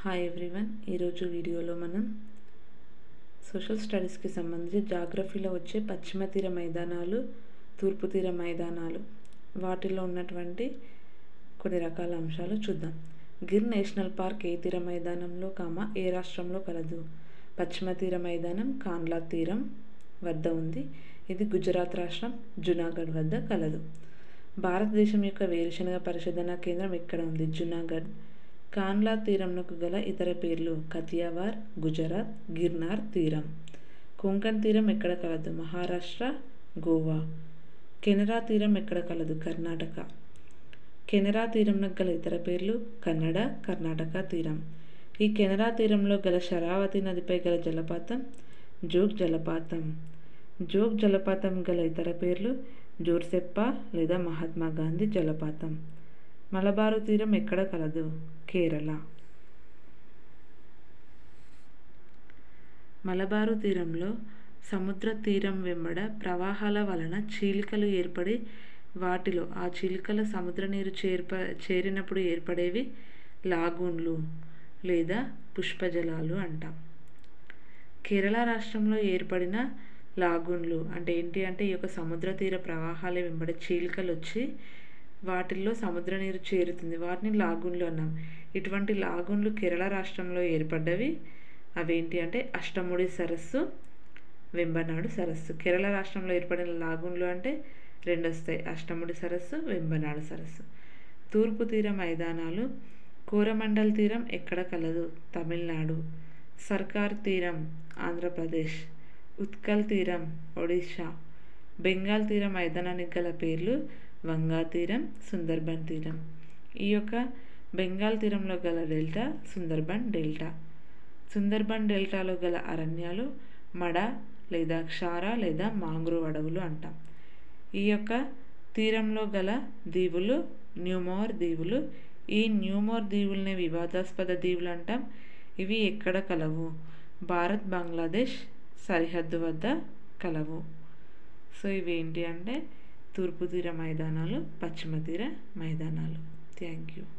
Hi everyone, ఈరోజు వీడియోలో మనం సోషల్ స్టడీస్కి సంబంధించి జాగ్రఫీలో వచ్చే పశ్చిమ తీర మైదానాలు, తూర్పు తీర మైదానాలు, వాటిలో ఉన్నటువంటి కొన్ని రకాల అంశాలు చూద్దాం. గిర్ నేషనల్ పార్క్ ఏ తీర మైదానంలో ఏ రాష్ట్రంలో కలదు? పశ్చిమ తీర మైదానం కాండ్లా తీరం వద్ద ఉంది. ఇది గుజరాత్ రాష్ట్రం జునాగఢ్ వద్ద కలదు. భారతదేశం యొక్క వేరుశనగ పరిశోధనా కేంద్రం ఎక్కడ ఉంది? జునాగఢ్. కాండ్లా తీరంకు గల ఇతర పేర్లు కతియావార్, గుజరాత్, గిర్నార్ తీరం. కొంకణ్ తీరం ఎక్కడ కలదు? మహారాష్ట్ర, గోవా. కెనరా తీరం ఎక్కడ కలదు? కర్ణాటక. కెనరా తీరంకు గల ఇతర పేర్లు కన్నడ, కర్ణాటక తీరం. ఈ కెనరా తీరంలో గల శరావతి నదిపై గల జలపాతం జోగ్ జలపాతం. జోగ్ జలపాతం గల ఇతర పేర్లు జోర్సెప్పా లేదా మహాత్మా గాంధీ జలపాతం. మలబారు తీరం ఎక్కడ కలదు? కేరళ. మలబారు తీరంలో సముద్ర తీరం వెంబడ ప్రవాహాల వలన చీలికలు ఏర్పడి వాటిలో ఆ చీలికల సముద్ర నీరు చేరినప్పుడు ఏర్పడేవి లాగూన్లు లేదా పుష్పజలాలు అంటాం. కేరళ రాష్ట్రంలో ఏర్పడిన లాగూన్లు అంటే ఏంటి అంటే ఈ యొక్క సముద్ర తీర ప్రవాహాల వెంబడి చీలికలు వచ్చి వాటిల్లో సముద్ర నీరు చేరుతుంది, వాటిని లాగూన్లు అన్నాం. ఇటువంటి లాగూన్లు కేరళ రాష్ట్రంలో ఏర్పడ్డవి. అవేంటి అంటే అష్టముడి సరస్సు, వెంబనాడు సరస్సు. కేరళ రాష్ట్రంలో ఏర్పడిన లాగూన్లు అంటే రెండు వస్తాయి, అష్టముడి సరస్సు, వెంబనాడు సరస్సు. తూర్పు తీర మైదానాలు. కోరమండల్ తీరం ఎక్కడ కలదు? తమిళనాడు. సర్కార్ తీరం ఆంధ్రప్రదేశ్. ఉత్కల్ తీరం ఒడిశా. బెంగాల్ తీర మైదానానికి గల పేర్లు వంగా తీరం, సుందర్బన్ తీరం. ఈ యొక్క బెంగాల్ తీరంలో గల డెల్టా సుందర్బన్ డెల్టా. సుందర్బన్ డెల్టాలో గల అరణ్యాలు మడ లేదా క్షార లేదా మాంగ్రోవ్ అడవులు అంటాం. ఈ యొక్క తీరంలో గల దీవులు న్యూమోర్ దీవులు. ఈ న్యూమోర్ దీవుల్ని వివాదాస్పద దీవులు అంటాం. ఇవి ఎక్కడ కలవు? భారత్ బంగ్లాదేశ్ సరిహద్దు వద్ద కలవు. సో ఇవి ఏంటి అంటే తూర్పు తీర మైదానాలు, పశ్చిమ తీర మైదానాలు. Thank you.